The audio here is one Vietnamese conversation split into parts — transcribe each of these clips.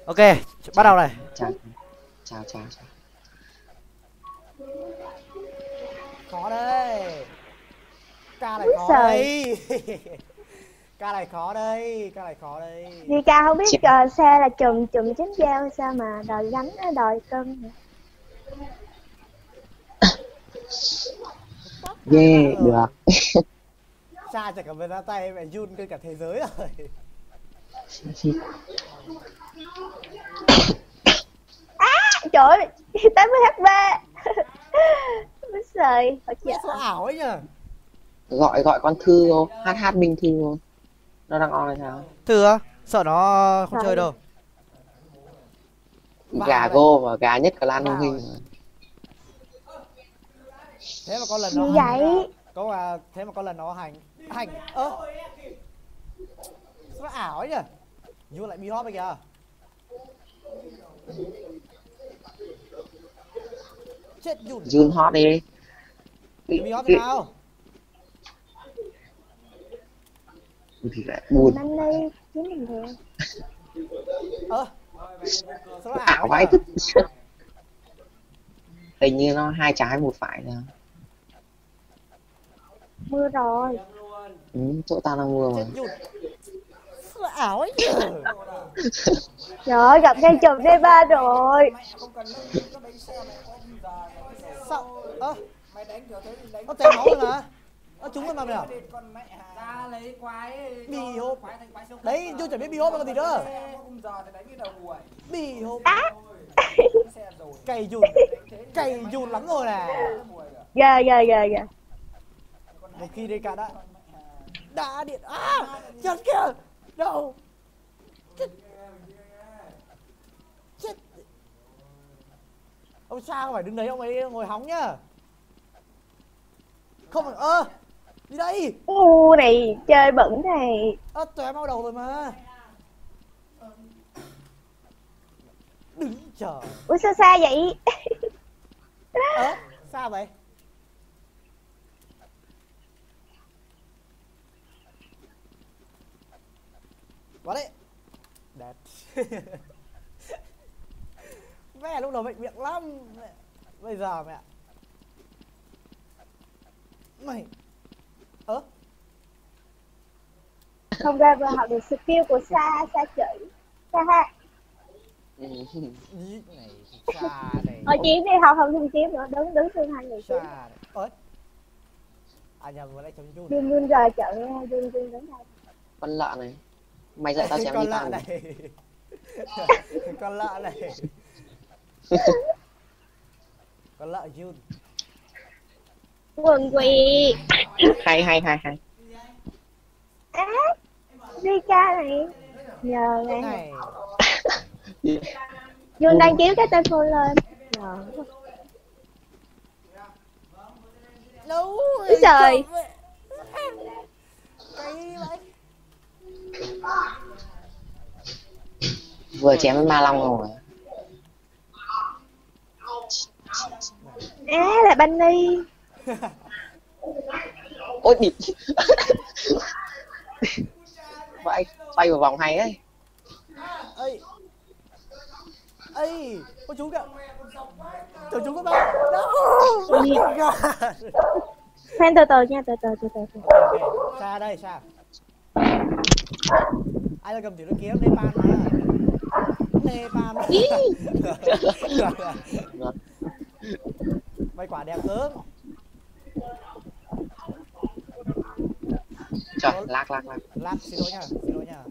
Ok, bắt đầu này. Chào chào chào chào. Khó đây. Ca này Úi khó giời. đây. Ca này khó đây, ca này khó đây. Vika không biết Chào. xe là chùm chùm chính dao sao mà đòi gánh đòi cân hả? Yeah, được. Cha chẳng cần phải ra tay mẹ run trên cả thế giới rồi. Trời ơi, 80 HP. Úi giời, phải Mẹ chợ. số ảo ấy nhờ. Gọi con Thư không? Hát Minh Thư không? Nó đang on hay sao? Thử á, sợ nó không Rồi. chơi đâu. Gà go và gà nhất cả Lan Vào Hồng Hình. rồi. Thế mà con lần Gì nó hành vậy? có mà thế mà con lần nó hành ơ nó ảo ấy nhờ. Như lại bị hot bây kìa. Chết Jun. Jun hot đi. Bị hot thế nào? Thì lại buồn. Anh đi, chính mình được. Sao nó ảo Ảo ấy vãi nhờ? thích. Hình như nó hai trái một phải nè. Mưa rồi. Chỗ tao đang mưa mà. Chết Jun. Sao nó ảo ấy nhờ? Trời ơi, gặp ngay chùm D3 rồi. Sao? Nó tèm máu rồi mà. Nó trúng rồi mà mày à? Ra lấy quái Bì hộp. quái thành quái siêu Đấy, chưa chuẩn bị bị hốp còn gì nữa. khung giờ thì đánh cái đầu buổi Bì hộp. xe rồi Cày Jun lắm rồi nè. Ghê. Một khi đây cả đã điện chết kìa. Đâu. Chết. Ông Sa không phải đứng đấy ông ấy ngồi hóng nhá. Không phải đi đây. Này, chơi bẩn này. Tóe mau đầu rồi mà. Đứng chờ. Ui sao xa vậy? Sao vậy? Vào đấy. Đẹp. Mẹ lúc đầu bệnh miệng lắm. Bây giờ mẹ. Mày. Không ra vừa học được skill của Sa chửi. Ha ha. Này Sa này. Thôi chiếm đi, học không chiếm nữa, đứng xương hai người chiếm. Sa này. Nhầm vừa nãy chấm Jun. Jun giờ chọn Jun đứng đây. Con lợn này. Mày dạy tao chém Con đi lợn tao. này. Con lợn này. Con lợn Jun. Quần quỳ. Hay. Vika này. Nhờ này. Này. Jun đang chiếu cái tên full lên. Nhờ. Đâu. Trời. Cái vậy. Vừa chém với ma long rồi. Là Bunny. Ôi địt. Vậy xoay vào vòng hay ấy. Có chú kìa. Trời chú các bạn. No. Khoan từ từ nha, từ từ. Sa đây, Sa. Ai là cầm tiểu kiếm Nepal mà. Nepal mà. Mày quả đẹp cớm. Trời, lag. Lát xin lỗi nha.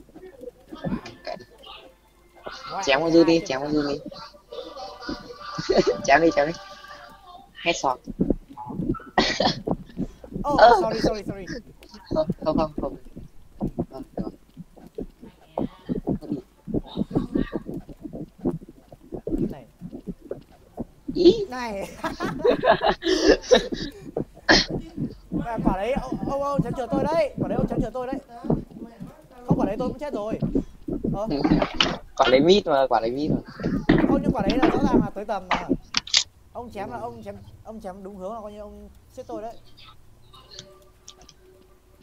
Chém con dư đi. Chém đi. Headshot. Sorry. Không. Này. Ý. Này. Quả đấy ông chém chừa tôi đấy. Không, quả đấy tôi cũng chết rồi. Quả lấy mít mà. Không, nhưng quả đấy là rõ ràng là tới tầm mà. Ông chém đúng hướng là coi như ông chết tôi đấy.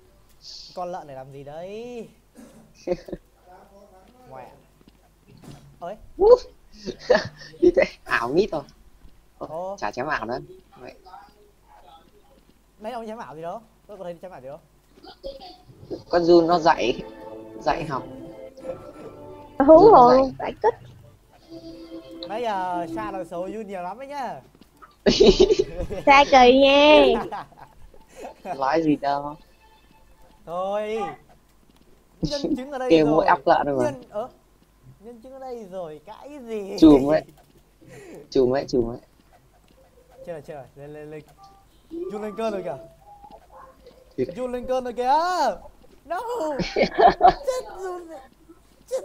Con lợn này làm gì đấy? Mẹ. Ơi. Như thế ảo mít rồi. Ồ. Chả chém ảo nữa. Vậy. Mấy ông chém ảo gì đâu? Tôi có thấy chém ảo gì đâu? Con Jun nó dạy học. Hú Jun nó hồn dạy. luôn, phải kích. Nãy giờ Sa nói xấu Jun nhiều lắm đấy nhá. Xa kỳ nha. Nói gì đâu. Thôi. Nhân chứng ở đây Kêu rồi. mỗi óc lợn rồi mà. Nhân chứng ở đây rồi, cái gì? Chùm ấy. Chùm ấy. Chơi rồi, lên. Jun lên cơn rồi kìa. Thiệt. Jun lên cơn rồi kìa. No. Chết Jun. Chết.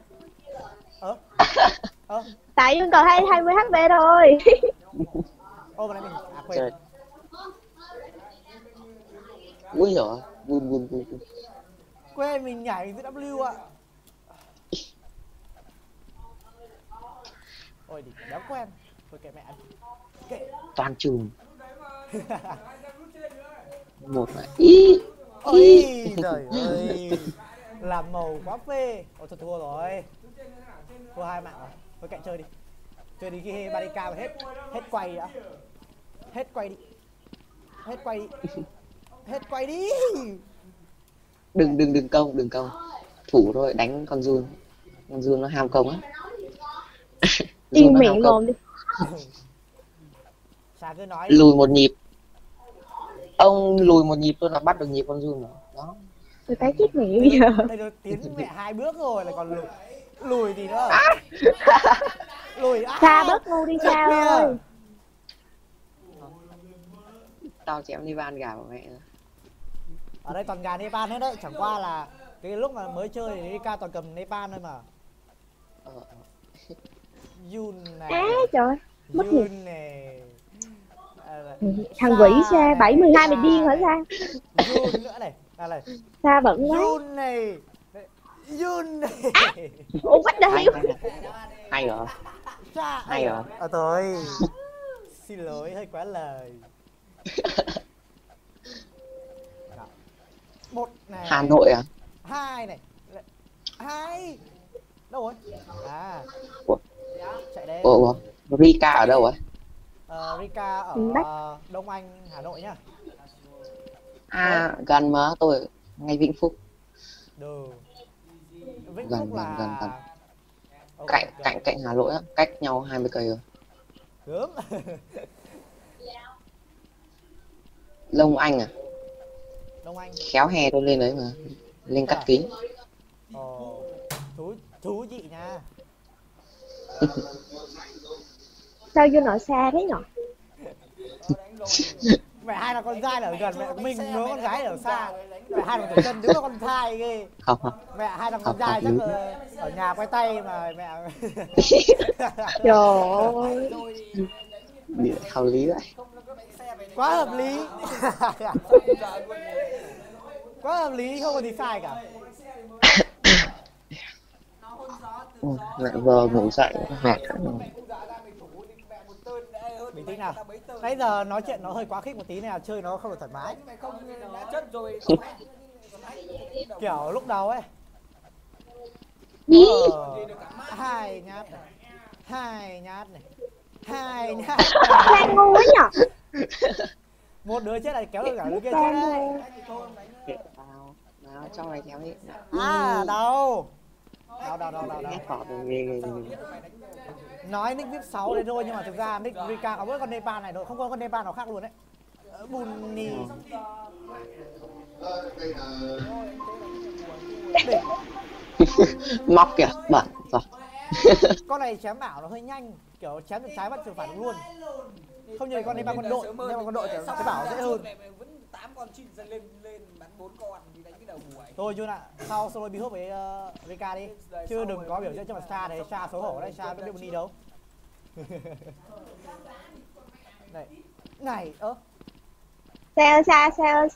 Tại Dương còn 20 HP thôi. Ô, mà này mình quên. Trời. Ui giời, buồn. Quên mình nhảy từ W ạ. Ôi đi, đéo quen. Thôi kệ mẹ ăn. Kệ. Toàn chùm. Một là ý. Ôi trời ơi. Làm màu quá phê. Ôi thôi thua rồi. Thua 2 mạng rồi. Thôi kệ chơi đi. Chơi đi cái Barika mà hết quay đã. Hết quay đi. Đừng công. Thủ thôi, đánh con Jun. Con Jun nó ham công á. Yên miệng mồm đi. Sa cứ nói. Lùi một nhịp. Ông lùi một nhịp tôi là bắt được nhịp con Jun rồi. Đó. Tôi thấy chết mẹ bây giờ. Đây nó tiến mẹ 2 bước rồi lại còn lùi gì nữa. Lùi Xa bớt ngu đi Sa ơi. Tao chém Nivan gà của mẹ. Ở đây toàn gà Nepal hết đấy, chẳng qua là cái lúc mà mới chơi thì Rika toàn cầm Nepal thôi mà. Jun này. Trời. Mất nhịp. Jun này. Thằng quỷ Sa 72 mày điên hả Sa? Jun nữa này. Này. Sa bận quá. Jun này. Ủa what the hell? Hay rồi. Hay rồi. Thôi. Xin lỗi hơi quá lời. Một này. Hà Nội à? 2 này. 2. Đâu rồi? À. Ủa? Chạy đây. Ủa? Rika ở đâu ấy? Rika ở Đông Anh, Hà Nội nhá. À, gần mà tôi ngay Vĩnh Phúc. Đồ. Vĩnh Gần, Phúc là gần. Okay, Cạnh Hà Nội á, cách nhau 20 cây rồi. Gớm. Lông Anh à? Đông Anh. Khéo hè tôi lên đấy mà. Lên cắt kính. Ồ. Thú vị nha. Sao vô nội Sa thế nhở? Mẹ hai là con trai ở gần, mẹ mình đứa con gái ở xa. Mẹ hai là chân đứa con trai ghê. Không. Mẹ hai là con trai chắc là ở nhà quay tay mà mẹ. Trời ơi. Hợp lý vậy. Quá hợp lý. Quá hợp lý, không có gì sai cả. Mẹ vừa ngủ dậy mệt rồi. Bình tĩnh nào. Nãy giờ nói chuyện nó hơi quá khích một tí này, chơi nó không được thoải mái. Kiểu lúc đầu ấy. Hai nhát này. Hai nhát. Sa ngu quá nhở? Một đứa chết này kéo được cả đứa kia chết đấy. Nào, cho mày kéo đi. À, đâu. Hết phỏ rồi ghê. Nói nick VIP 6 đấy thôi nhưng mà thực ra nick Rika có mỗi con Nepal này thôi, không có con Nepal nào khác luôn đấy. Bunny. Móc kìa, bẩn rồi. Con này chém bảo nó hơi nhanh, kiểu chém được trái bắt từ phải luôn. Không như con Nepal quân đội, nhưng mà quân đội kiểu cái bảo dễ hơn. 8 con chim lên bắn 4 con thì đánh cái đầu hùi. Thôi Jun ạ, sau solo bị hút với Rika đi. Chứ đừng có biểu diễn cho mặt Sa đấy, Sa xấu hổ đấy, Sa biết Bunny đâu. Này, Sa Sa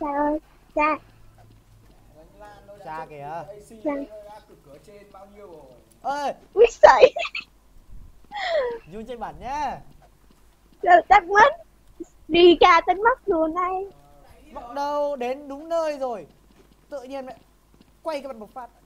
Sa kìa. Cửa trên bao nhiêu rồi? Ơi, Quyết sậy. Jun chơi bẩn nhá. Tắt mất. Rika tính mất luôn đây. Bắt đầu đến đúng nơi rồi. Tự nhiên mẹ quay cái mặt một phát.